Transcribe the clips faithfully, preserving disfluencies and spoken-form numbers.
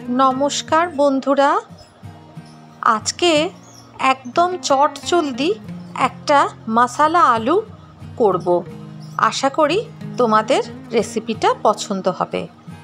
নমস্কার বন্ধুরা, আজকে একদম চটজলদি একটা মশালা আলু করব। আশা করি তোমাদের রেসিপিটা পছন্দ হবে।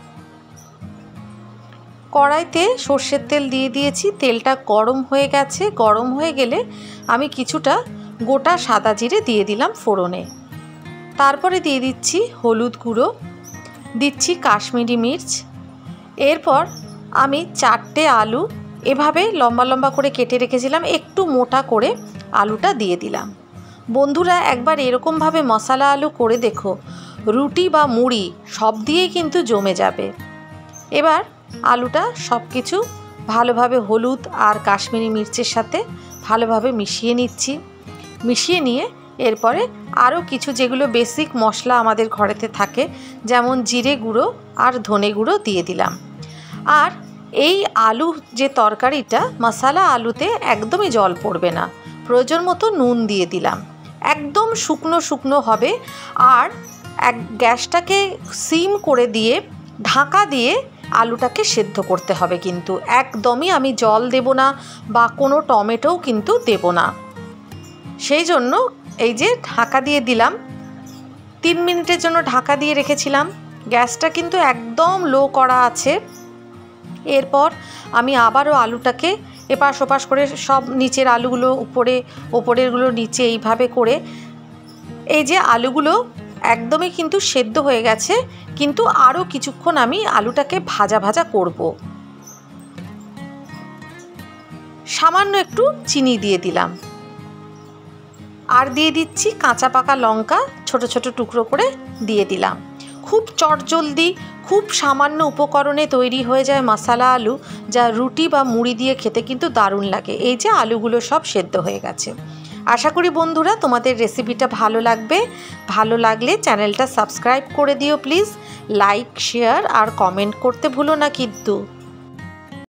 কড়াইতে সর্ষের তেল দিয়ে দিয়েছি, তেলটা গরম হয়ে গেছে। গরম হয়ে গেলে আমি কিছুটা গোটা সাদা জিরে দিয়ে দিলাম ফোড়নে। তারপরে দিয়ে দিচ্ছি হলুদ গুঁড়ো, দিচ্ছি কাশ্মীরি মির্চ। এরপর আমি চারটে আলু এভাবে লম্বা লম্বা করে কেটে রেখেছিলাম, একটু মোটা করে আলুটা দিয়ে দিলাম। বন্ধুরা, একবার এরকমভাবে মশলা আলু করে দেখো, রুটি বা মুড়ি সব দিয়েই কিন্তু জমে যাবে। এবার আলুটা সব কিছু ভালোভাবে হলুদ আর কাশ্মীরি মির্চের সাথে ভালোভাবে মিশিয়ে নিচ্ছি। মিশিয়ে নিয়ে এরপরে আরও কিছু যেগুলো বেসিক মশলা আমাদের ঘরেতে থাকে, যেমন জিরে গুঁড়ো আর ধনে গুঁড়ো দিয়ে দিলাম। আর এই আলু যে তরকারিটা, মশালা আলুতে একদমই জল পড়বে না, প্রয়োজন মতো নুন দিয়ে দিলাম। একদম শুকনো শুকনো হবে। আর এক গ্যাসটাকে সিম করে দিয়ে ঢাকা দিয়ে আলুটাকে সেদ্ধ করতে হবে। কিন্তু একদমই আমি জল দেব না বা কোনো টমেটোও কিন্তু দেব না। সেই জন্য এই যে ঢাকা দিয়ে দিলাম, তিন মিনিটের জন্য ঢাকা দিয়ে রেখেছিলাম। গ্যাসটা কিন্তু একদম লো করা আছে। এরপর আমি আবারও আলুটাকে এপাশ ওপাশ করে সব নিচের আলুগুলো উপরে, ওপরেরগুলো নিচে, এইভাবে করে এই যে আলুগুলো একদমই কিন্তু সেদ্ধ হয়ে গেছে, কিন্তু আরও কিছুক্ষণ আমি আলুটাকে ভাজা ভাজা করব। সামান্য একটু চিনি দিয়ে দিলাম, আর দিয়ে দিচ্ছি কাঁচা পাকা লঙ্কা ছোট ছোট টুকরো করে দিয়ে দিলাম। খুব চটজলদি, খুব সামান্য উপকরণে তৈরি হয়ে যায় মশালা আলু, যা রুটি বা মুড়ি দিয়ে খেতে কিন্তু দারুণ লাগে। এই যে আলুগুলো সব সেদ্ধ হয়ে গেছে। আশা করি বন্ধুরা তোমাদের রেসিপিটা ভালো লাগবে। ভালো লাগলে চ্যানেলটা সাবস্ক্রাইব করে দিও প্লিজ। লাইক, শেয়ার আর কমেন্ট করতে ভুলো না কিন্তু।